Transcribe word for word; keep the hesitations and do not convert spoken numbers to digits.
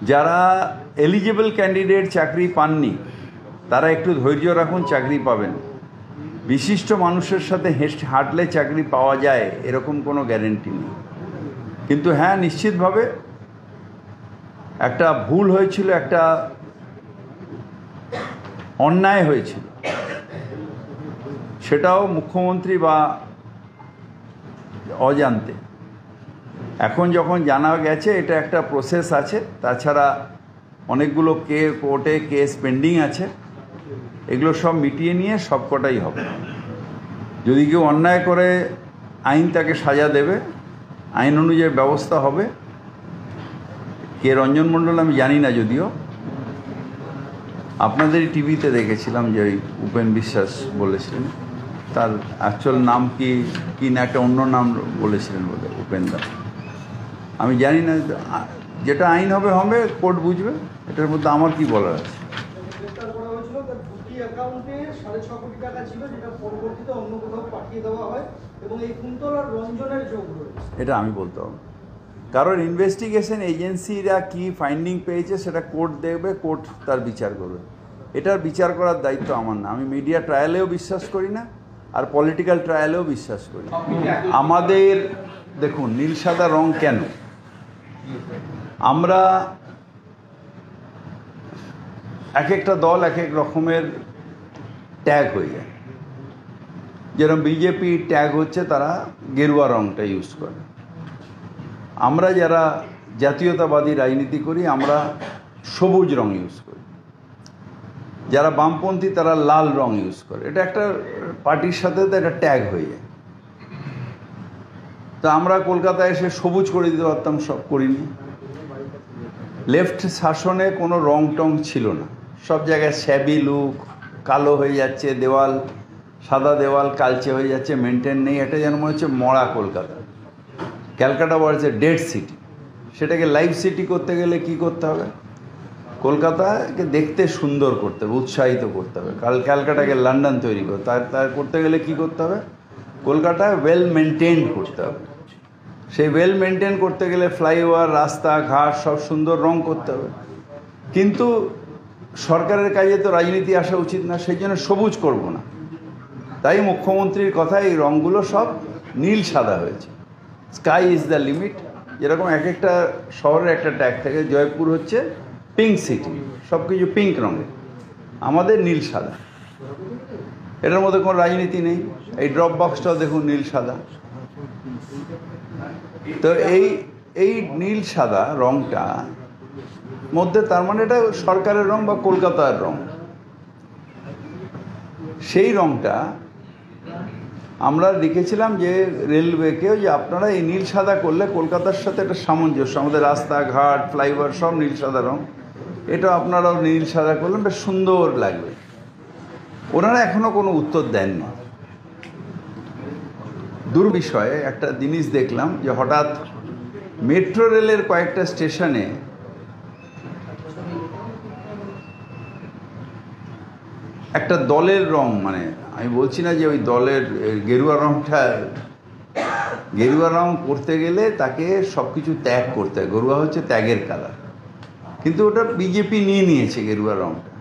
যারা eligible candidate চাকরি পাননি তারা একটু ধৈর্য রাখুন, চাকরি পাবেন। বিশিষ্ট মানুষের সাথে হেঁটে হাঁটলে চাকরি পাওয়া যায় এরকম কোনো গ্যারেন্টি নেই। কিন্তু হ্যাঁ, নিশ্চিতভাবে একটা ভুল হয়েছিল, একটা অন্যায় হয়েছিল, সেটাও মুখ্যমন্ত্রী বা অজান্তে। এখন যখন জানা গেছে এটা একটা প্রসেস আছে, তাছাড়া অনেকগুলো কে কোর্টে কেস পেন্ডিং আছে, এগুলো সব মিটিয়ে নিয়ে সবকটাই হবে। যদি কেউ অন্যায় করে আইন তাকে সাজা দেবে, আইন অনুযায়ী ব্যবস্থা হবে। কে রঞ্জন মণ্ডল আমি জানি না, যদিও আপনাদের টিভিতে দেখেছিলাম যে ওই উপেন বিশ্বাস বলেছিলেন, তার অ্যাকচুয়াল নাম কি কি না একটা অন্য নাম বলেছিলেন বলে, উপেন্দা। আমি জানি না, যেটা আইন হবে হবে, কোর্ট বুঝবে, এটার মধ্যে আমার কি বলার আছে। এটা আমি বলতে হবে, কারণ ইনভেস্টিগেশন এজেন্সিরা কি ফাইন্ডিং পেয়েছে সেটা কোর্ট দেখবে, কোর্ট তার বিচার করবে। এটার বিচার করার দায়িত্ব আমার না। আমি মিডিয়া ট্রায়ালেও বিশ্বাস করি না, আর পলিটিক্যাল ট্রায়ালেও বিশ্বাস করি না। আমাদের দেখুন, নীল সাদা রং কেন? আমরা এক একটা দল এক এক রকমের ট্যাগ হয়ে যায়। যেরকম বিজেপি ট্যাগ হচ্ছে তারা গেরুয়া রংটা ইউজ করে। আমরা যারা জাতীয়তাবাদী রাজনীতি করি আমরা সবুজ রং ইউজ করি। যারা বামপন্থী তারা লাল রং ইউজ করে। এটা একটা পার্টির সাথে তো এটা ট্যাগ হয়ে যায়। তো আমরা কলকাতায় এসে সবুজ করে দিতে পারতাম, সব করিনি। লেফট শাসনে কোনো রং টং ছিল না, সব জায়গায় শ্যাবি লুক, কালো হয়ে যাচ্ছে দেওয়াল, সাদা দেওয়াল কালচে হয়ে যাচ্ছে, মেনটেন নেই। এটা যেন মনে হচ্ছে মরা কলকাতা। ক্যালকাটা বলছে ডেড সিটি, সেটাকে লাইভ সিটি করতে গেলে কি করতে হবে? কলকাতাকে দেখতে সুন্দর করতে হবে, উৎসাহিত করতে হবে। কাল ক্যালকাটাকে লন্ডন তৈরি করতে তার তার করতে গেলে কি করতে হবে? কলকাতায় ওয়েল মেনটেন করতে হবে। সেই ওয়েল মেনটেন করতে গেলে ফ্লাইওভার, রাস্তা ঘাট সব সুন্দর রং করতে হবে। কিন্তু সরকারের কাজে তো রাজনীতি আসা উচিত না, সেই জন্য সবুজ করব না। তাই মুখ্যমন্ত্রীর কথায় এই রঙগুলো সব নীল সাদা হয়েছে। Sky is the limit. যেরকম এক একটা শহরের একটা ট্যাগ থাকে, জয়পুর হচ্ছে পিঙ্ক সিটি, সব কিছু পিঙ্ক রঙের, আমাদের নীল সাদা। এটার মধ্যে কোনো রাজনীতি নেই। এই ড্রপ বক্সটাও দেখুন নীল সাদা। তো এই এই নীল সাদা রঙটা মধ্যে, তার মানে এটা সরকারের রং বা কলকাতার রং। সেই রংটা আমরা লিখেছিলাম যে রেলওয়েকেও, যে আপনারা এই নীল সাদা করলে কলকাতার সাথে একটা সামঞ্জস্য, আমাদের রাস্তাঘাট ফ্লাইওভার সব নীল সাদা রং, এটা আপনারাও নীল সাদা করলেন, বেশ সুন্দর লাগবে। ওনারা এখনও কোনো উত্তর দেননি। দুর্বিষয়ে একটা জিনিস দেখলাম যে হঠাৎ মেট্রো রেলের কয়েকটা স্টেশনে একটা দলের রং, মানে আমি বলছি না যে ওই দলের গেরুয়া রংটা, গেরুয়া রং করতে গেলে তাকে সব কিছু ত্যাগ করতে হয়। গেরুয়া হচ্ছে ত্যাগের কালার, কিন্তু ওটা বিজেপি নিয়ে নিয়েছে গেরুয়া রংটা।